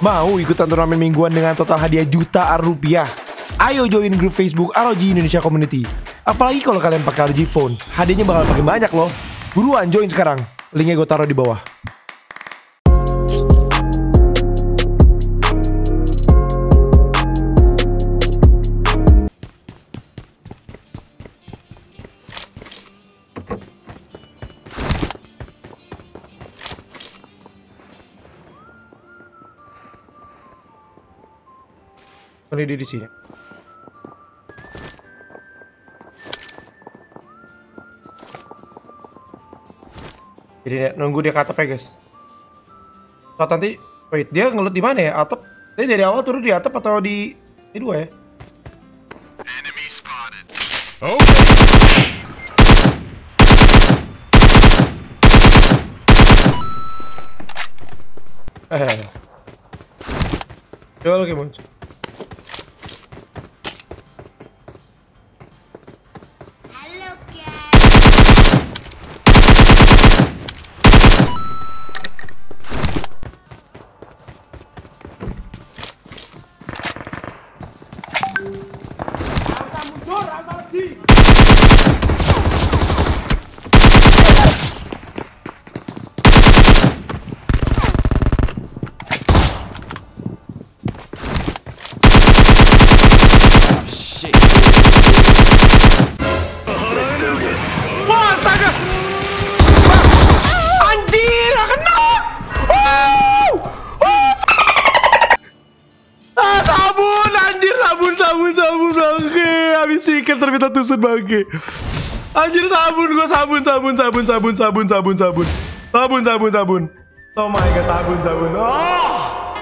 Mau ikutan turnamen mingguan dengan total hadiah jutaan rupiah? Ayo join grup Facebook ROG Indonesia Community. Apalagi kalau kalian pakai ROG Phone, hadiahnya bakal makin banyak loh. Buruan join sekarang, linknya gue taruh di bawah. Ini dia di sini. Jadi nunggu dia ke atap ya guys. So nanti, wait, dia ngelut di mana ya? Atap? Dia dari awal turun di atap atau di dua ya? Enemy spotted. Coba lagi muncul. Wah, astaga! Anjir, gak kena! Sabun, anjir, sabun, bangke. Habis sikat ternyata tusuk bangke. Anjir, sabun, gua sabun. Oh my god, sabun. Oh!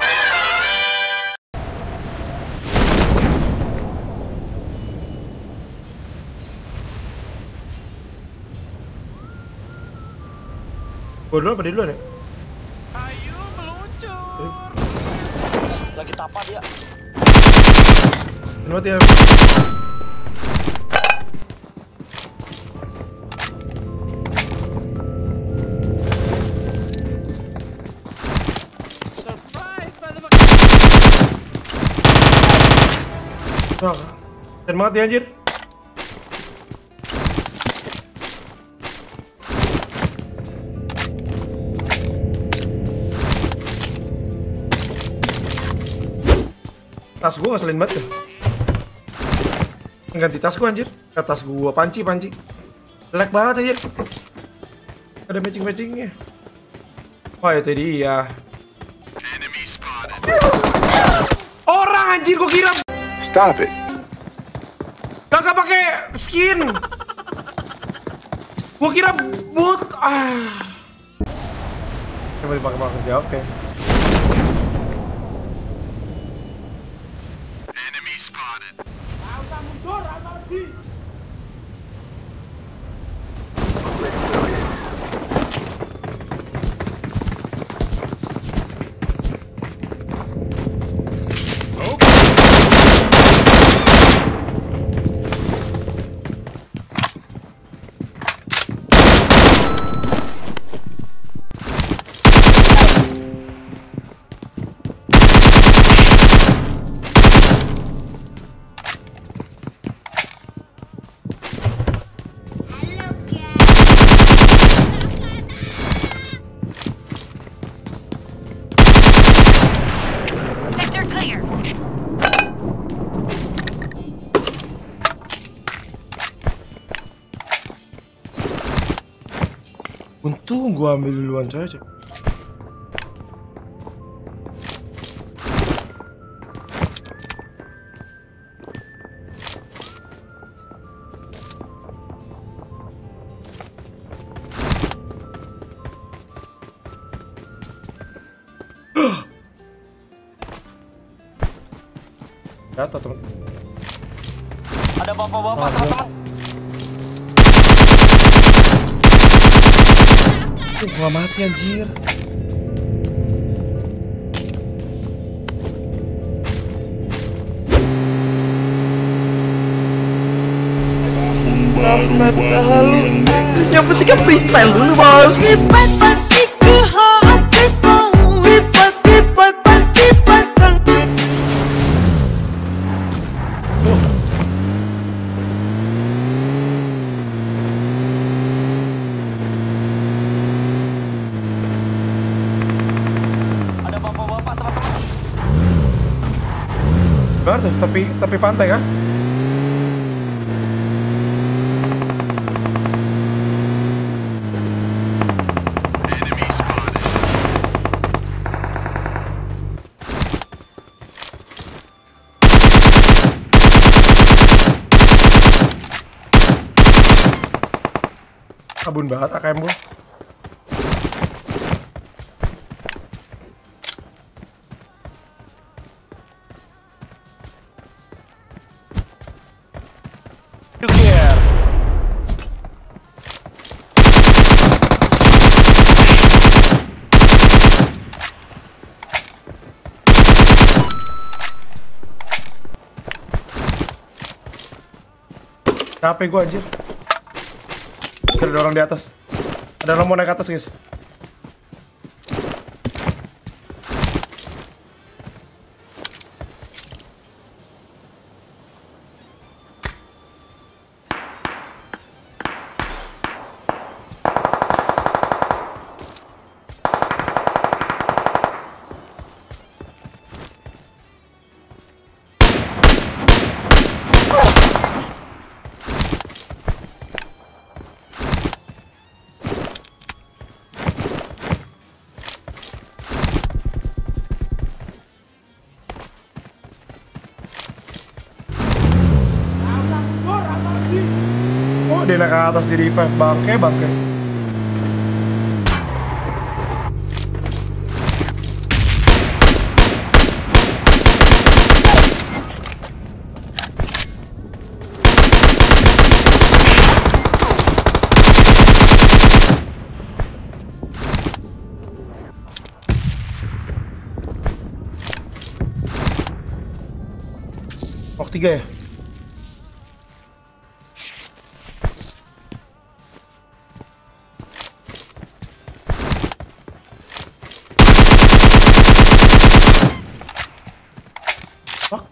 Gue dulu apa dia duluan ya? Ayo meluncur. Lagi tapa dia. Mati ya. Surprise, Dan mati anjir. Tas gua ngeselin banget tuh. Ganti tas gua anjir. Tas gua panci. Jelek banget anjir. Ada matching-matchingnya. Wah itu dia. enemy spotted. Orang anjir gua kira. Stop it. Kagak pakai skin. Gua kira bot. Coba dipakai ya, oke. Enemy spotted. Untung gua ambil duluan coy. Jatuh teman. Ada bapak-bapak teman. Gua mati anjir. Yang penting kan freestyle dulu bos. Benar tuh, tepi pantai kan? Enemy spotted. Kabun banget AKM gue. Jukir. Capek gue anjir. Ada orang di atas. Ada orang mau naik ke atas guys. Oh, dia naik ke atas di revive. Bangke. Waktu 3 ya? Fuck.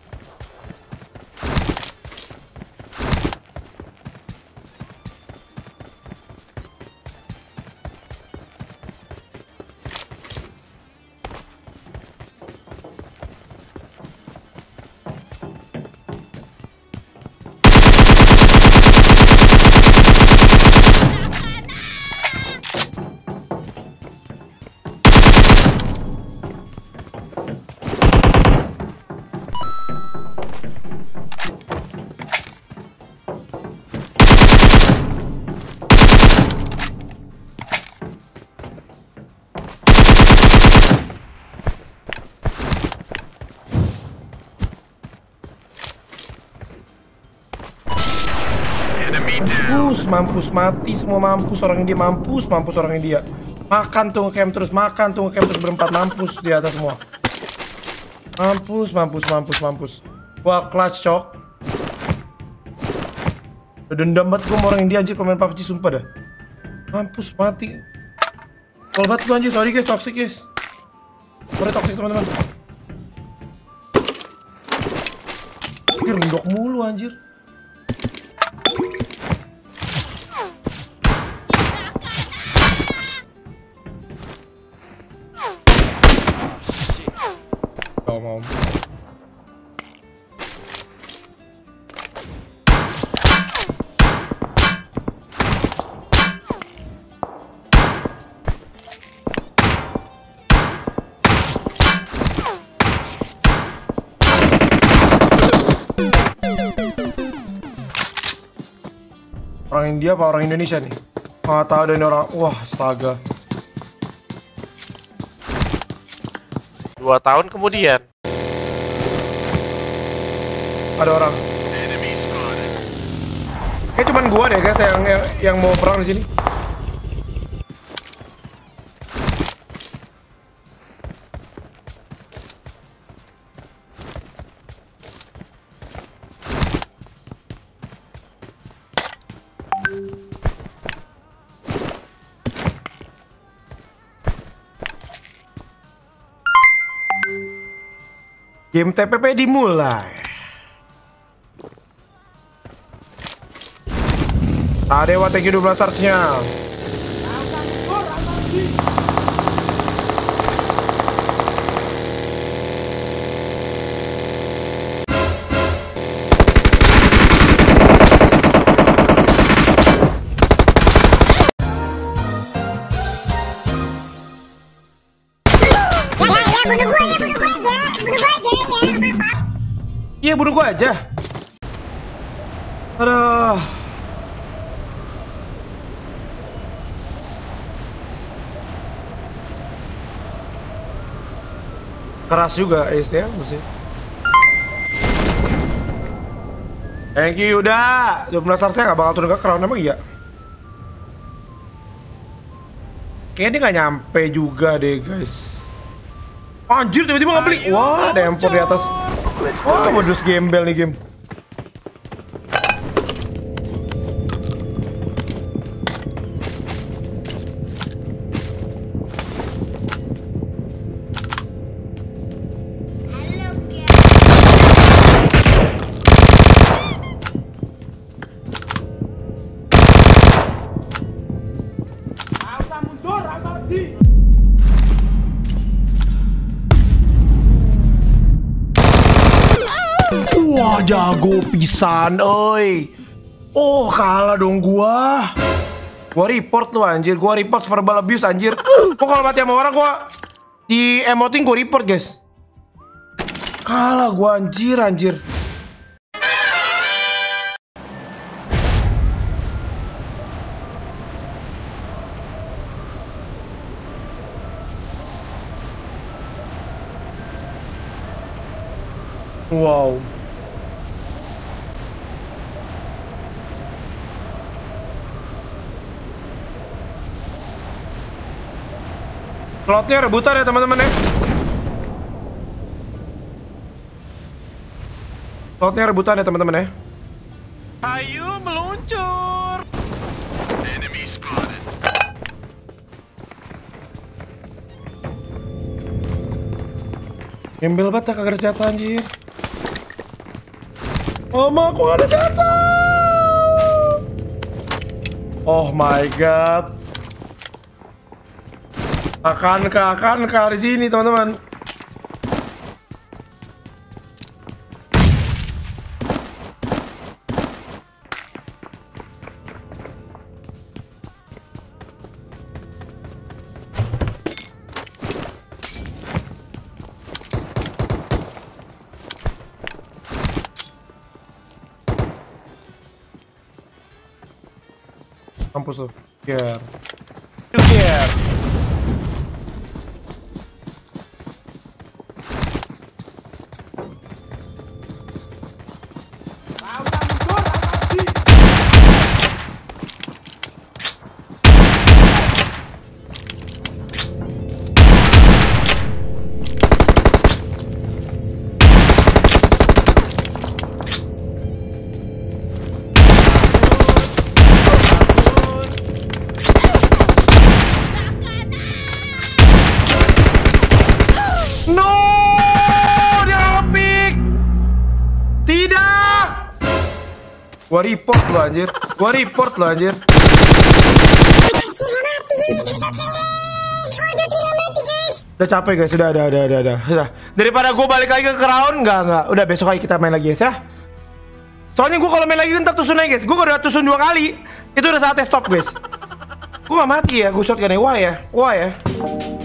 Enemy down. Mampus, mati semua, mampus orang India, mampus orang India. Makan tuh ngecamp terus berempat, mampus di atas semua. Mampus. Wah, clutch cok. Udah dendam banget gue sama orang India anjir pemain PUBG, sumpah dah. Mampus, mati. Kalau banget gue anjir, sorry guys, toxic guys. Sorry toxic teman-teman. Rendok mulu anjir. Mau. Orang India apa orang Indonesia nih? Nggak tahu ada ini orang. Wah, astaga. 2 tahun kemudian. Ada orang. Enemy spotted. Kayak cuman gua deh guys yang mau perang di sini. Game TPP dimulai. Adewa thank you 12 stars-nya. Iya, bunuh gue aja. Aduh. Keras juga ace-nya mesti. Thank you, udah. 12 saya gak bakal turun ke crown, emang iya? Kayaknya dia gak nyampe juga deh, guys. Anjir, tiba-tiba gak beli. Wah, ada M4 di atas. Wah, modus gembel nih game. Wah, jago pisan, oi. Oh, kalah dong gua. Gua report lu anjir, gua report verbal abuse anjir. Kok kalau mati sama orang gua di emoting gua report, guys. Kalah gua anjir. Wow. Slotnya rebutan ya teman-teman ya. Slotnya rebutan ya teman-teman ya. Ayo meluncur. Enemy spotted. Gembel banget kagak ada senjata anjir. Mama, aku gak ada senjata. Oh my god. Akankah di sini teman-teman. Kampus tuh. Care. No, dia nge-pick. Tidak. Gua report lo anjir. Udah capek guys, sudah. Daripada gue balik lagi ke crown, enggak. Udah besok lagi kita main lagi guys ya. Soalnya gue kalau main lagi ntar tusun aja guys. Gue udah tusun 2 kali. Itu udah saatnya stop guys. Gue gak mati ya, gue shotgun ya. Wah ya.